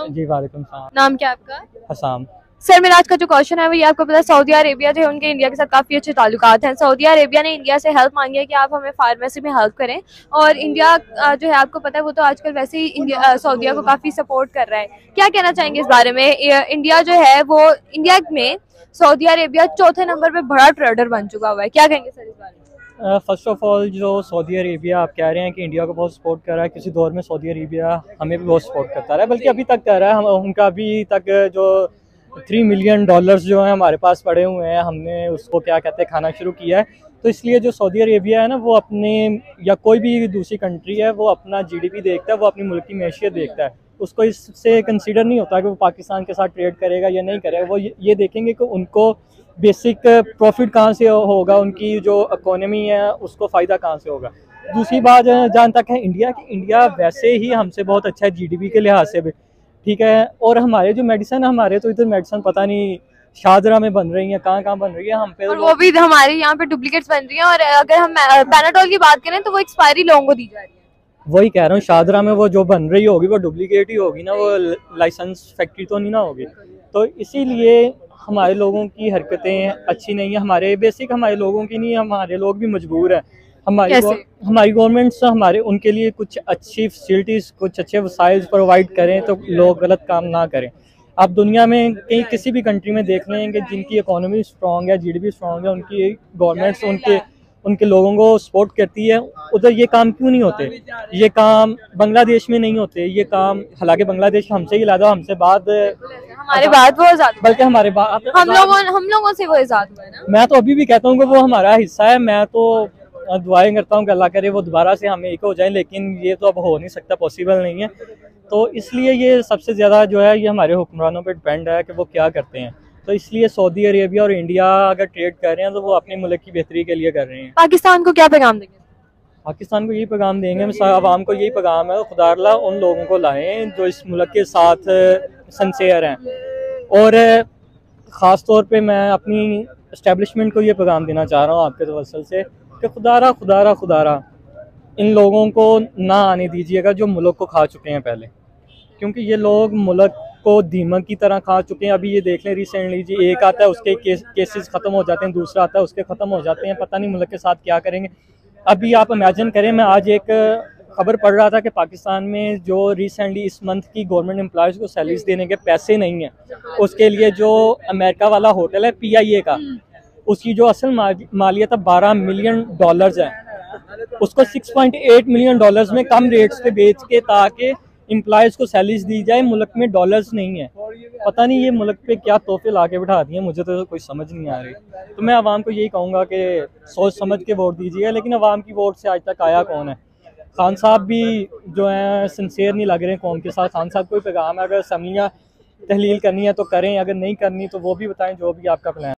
जी वालेकुम सलाम। नाम क्या है आपका? हसाम। सर मेरा आज का जो क्वेश्चन है वो ये आपको पता है सऊदी अरेबिया जो है उनके इंडिया के साथ काफी अच्छे ताल्लुकात हैं। सऊदी अरेबिया ने इंडिया से हेल्प मांगी है कि आप हमें फार्मेसी में हेल्प करें और इंडिया जो है आपको पता है वो तो आजकल वैसे ही इंडिया सऊदीया को काफी सपोर्ट कर रहा है। क्या कहना चाहेंगे इस बारे में? इंडिया जो है वो इंडिया में सऊदी अरेबिया चौथे नंबर पे बड़ा ट्रेडर बन चुका हुआ है। क्या कहेंगे सर इस बारे में? फ़र्स्ट ऑफ़ ऑल जो सऊदी अरेबिया आप कह रहे हैं कि इंडिया को बहुत सपोर्ट कर रहा है, किसी दौर में सऊदी अरेबिया हमें भी बहुत सपोर्ट करता रहा है, बल्कि अभी तक कर रहा है। हम उनका अभी तक जो $3 मिलियन जो हैं हमारे पास पड़े हुए हैं, हमने उसको क्या कहते हैं खाना शुरू किया है। तो इसलिए जो सऊदी अरेबिया है ना, वो अपने या कोई भी दूसरी कंट्री है वो अपना GDP देखता है, वो अपनी मुल्क की मैशियत देखता है। उसको इससे कंसीडर नहीं होता कि वो पाकिस्तान के साथ ट्रेड करेगा या नहीं करेगा। वो ये देखेंगे कि उनको बेसिक प्रॉफिट कहाँ से होगा, उनकी जो इकोनॉमी है उसको फ़ायदा कहाँ से होगा। दूसरी बात जहाँ तक है इंडिया की, इंडिया वैसे ही हमसे बहुत अच्छा है GDP के लिहाज से भी, ठीक है। और हमारे जो मेडिसिन, हमारे तो इधर मेडिसिन पता नहीं शाहजरा में बन रही है, कहाँ कहाँ बन रही है, हम पे और वो भी हमारे यहाँ पे डुप्लीकेट्स बन रही हैं। और अगर हम पैनाडोल की बात करें तो वो एक्सपायरी लोगों को दी जा रही है। वही कह रहा हूँ, शाहजरा में वो जो बन रही होगी वो डुप्लीकेट ही होगी ना, वो लाइसेंस फैक्ट्री तो नहीं ना होगी। तो इसीलिए हमारे लोगों की हरकतें अच्छी नहीं है। हमारे लोगों की नहीं, हमारे लोग भी मजबूर हैं। हमारी गवर्नमेंट्स हमारे उनके लिए कुछ अच्छी फैसिलिटीज़, कुछ अच्छे वसाइल प्रोवाइड करें तो लोग गलत काम ना करें। आप दुनिया में कहीं किसी भी कंट्री में देख लेंगे जिनकी इकोनॉमी स्ट्रॉन्ग है, GDP स्ट्रॉन्ग है, उनकी गवर्नमेंट्स उनके लोगों को सपोर्ट करती है। उधर ये काम क्यों नहीं होते? ये काम बांग्लादेश में नहीं होते ये काम, हालांकि बांग्लादेश हमसे ही ज़्यादा, हमसे बाद हमारे बाद वो ज्यादा, बल्कि हमारे बाद हम लोगों से वो इजाद हुआ है ना। मैं तो अभी भी कहता हूँ कि वो हमारा हिस्सा है। मैं तो दुआएं करता हूँ कि अल्लाह करे वो दोबारा से हमें एक हो जाए, लेकिन ये तो अब हो नहीं सकता, पॉसिबल नहीं है। तो इसलिए ये सबसे ज़्यादा जो है ये हमारे हुक्मरानों पे डिपेंड है कि वो क्या करते हैं। तो इसलिए सऊदी अरेबिया और इंडिया अगर ट्रेड कर रहे हैं तो वो अपने मुल्क की बेहतरी के लिए कर रहे हैं। पाकिस्तान को क्या पैगाम देंगे? पाकिस्तान को यही पैगाम देंगे, आवाम को यही पैगाम है, खुदा अल्लाह उन लोगों को लाएं जो इस मुल्क के साथ सिंसियर हैं। और ख़ास तौर पे मैं अपनी इस्टेब्लिशमेंट को ये पैगाम देना चाह रहा हूँ आपके तवस्सुल से कि खुदारा इन लोगों को ना आने दीजिएगा जो मुल्क को खा चुके हैं पहले, क्योंकि ये लोग मुल्क को दीमक की तरह खा चुके हैं। अभी ये देख लें, रिसेंटली जी एक आता है उसके केसेस ख़त्म हो जाते हैं, दूसरा आता है उसके ख़त्म हो जाते हैं, पता नहीं मुल्क के साथ क्या करेंगे। अभी आप इमेजिन करें, मैं आज एक खबर पढ़ रहा था कि पाकिस्तान में जो रिसेंटली इस मंथ की गवर्नमेंट एम्प्लॉयज़ को सैलरीज देने के पैसे नहीं हैं, उसके लिए जो अमेरिका वाला होटल है PIA का, उसकी जो असल मालियत है $12 मिलियन है, उसको $6.8 मिलियन में कम रेट्स पे बेच के ताकि एम्प्लॉयज़ को सैलरीज दी जाए। मुल्क में डॉलर्स नहीं है, पता नहीं ये मुल्क पे क्या तोहफे ला के बिठा दिए, मुझे तो कोई समझ नहीं आ रही। तो मैं आवाम को यही कहूँगा कि सोच समझ के वोट दीजिएगा, लेकिन आवाम की वोट से आज तक आया कौन है? खान साहब भी जो हैं सिंसियर नहीं लग रहे हैं कौम के साथ। खान साहब कोई पैगाम है, अगर असम्बलियाँ तहलील करनी है तो करें, अगर नहीं करनी तो वो भी बताएं, जो भी आपका प्लान।